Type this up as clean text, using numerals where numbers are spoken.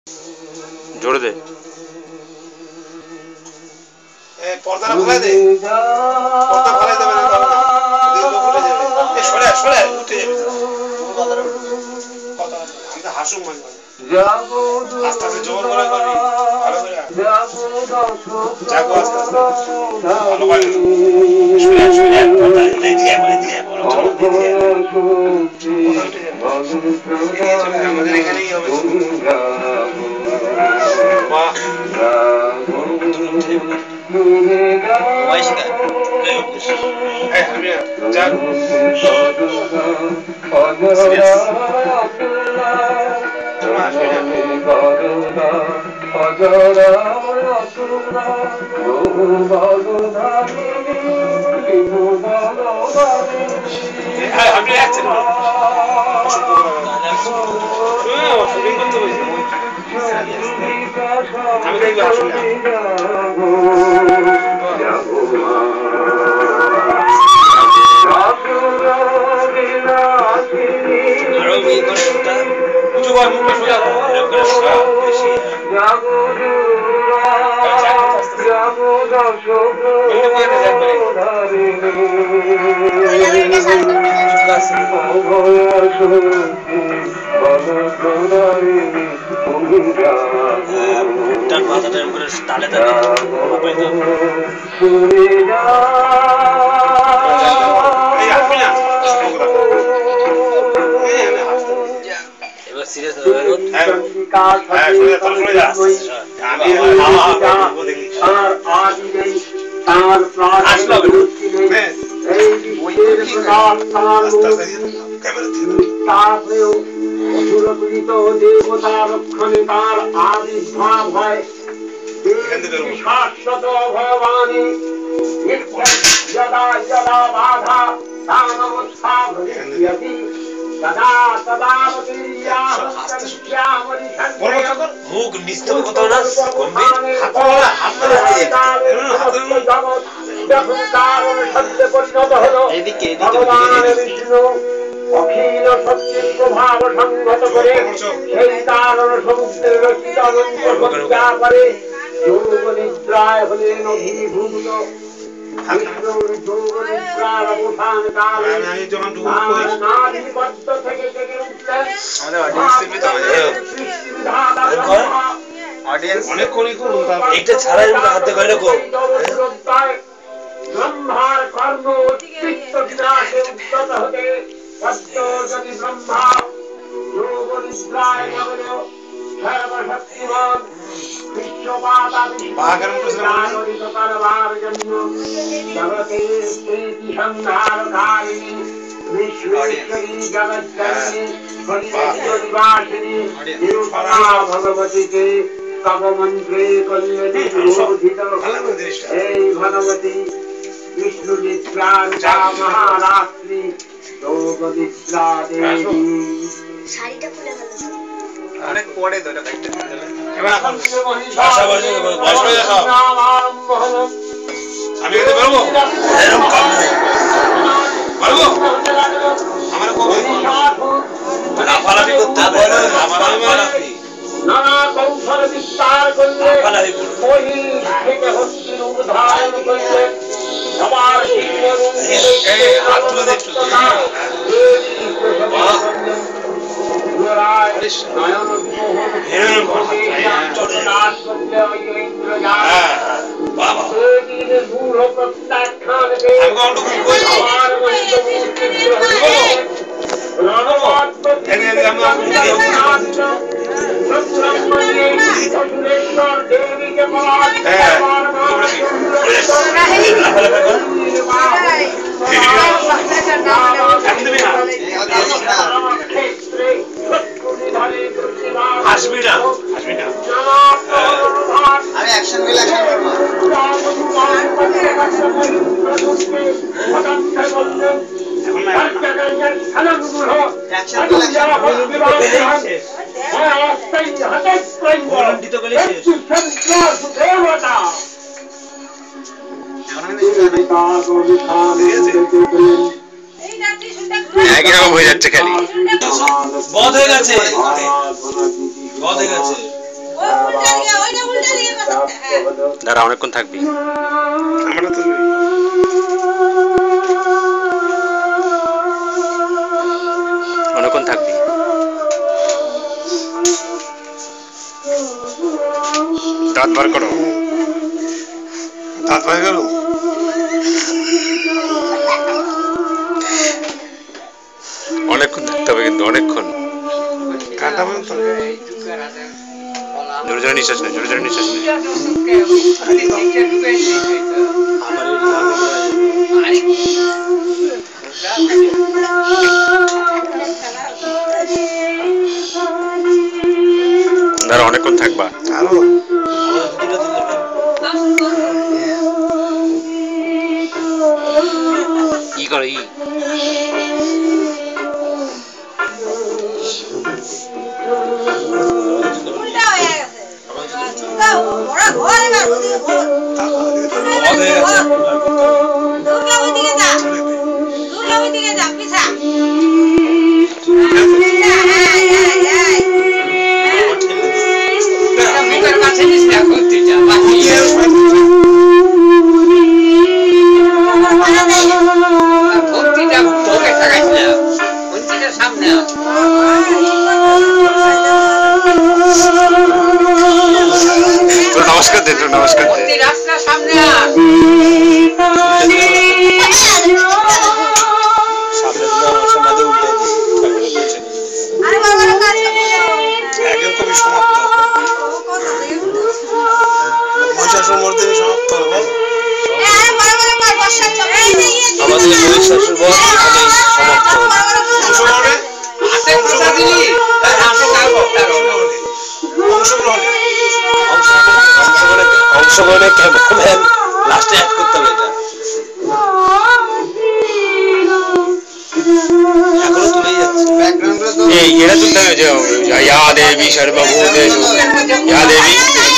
जोड़ दे पर्दा फलाई दे पर्दा फलाई दे मैंने कहा लोग उठे जाए छोड़े छोड़े उठे जाए हम तो हासू मान आस्था से जोर करे करी ভালো করে জাগো আস্তে আস্তে ভালো করে শুয়ে শুয়ে কথা লে দিয়ে বলো চলো দিয়ে আমাদের এখানেই হবে বাহ ওয়াইশকা এই আমি জাগ সিরিয়াস মুখ নিস্তব কত না কমবে হাত এদিকে অখিল শক্তির প্রভাব সংগত করে সেই কারণ সমুদ্রের রচিত অনন্ত সত্তা করে যোগ নিদ্রায় হলেন অভিভূত ব্রহ্মার কর্ম চিত্ত বিনাশে উদ্যত হতে যদি ব্রহ্মা যোগ নিদ্রায় সর্বশক্তিমান বিশ্বমাতা বিশ্বরিত করবার জন্য জগতে স্থিতি সংহারকারিণী विश्वेश्वरी जगज्जननी निवासिनी निरुपमा भगवती के तव मंत्रे कल्याणी विरोधित हे भगवती विष्णु निद्रा महारात्रि योग निद्रा देवी শাড়িটা খুলে ফেলো অনেক পড়ে তো এটা কাটতে দিলে এবার এখন ভাষা বলে বয়স হয়ে যাও আমি এতে বলবো এরকম কাম বলবো আমার কই লাফালাফি করতে বলো লাফালাফি নানা কৌশল বিস্তার করলে ওই থেকে হস্তি রূপ ধারণ করলে সবার এই হাত তুলে দেখছো হাসবিনা হাসবিনা আমি অ্যাকশন গুলো অ্যাকশন করব এখন না অ্যাকশন গুলো ভলান্টিয়ার বলে শেষ একই রকম হয়ে যাচ্ছে খালি বধ হয়ে গেছে বধ হয়ে গেছে দাঁড়া অনেকক্ষণ থাকবি আমরা তো অনেকক্ষণ থাকবি দাঁত বার করো দাঁত বার করো অনেকক্ষণ থাকতে হবে কিন্তু অনেকক্ষণ কাটা পর্যন্ত জোরে জোরে নিঃশ্বাস নেই জোরে জোরে নিঃশ্বাস নেই দাঁড়া অনেকক্ষণ থাকবা আরো ই করো ই नमस्कार दे नमस्कार दे रास्ता सामने একদম কবি সমাপ্ত মহিষাসুর মর্দিনী সমাপ্ত হবে আমাদের মহিষাসুর বধ এখানেই সমাপ্ত হলো অংশগ্রহণে আছে কথা দিলি রাসে কাল বক্তার অংশগ্রহণে অংশগ্রহণে ক্যামেরাম্যান লাস্টে অ্যাড করতে হবে এটা এখনো তুলেই যাচ্ছে ব্যাকগ্রাউন্ডে তো এই এরা তুলতে হবে যে ইয়া দেবী সর্বভূতেষু ইয়া দেবী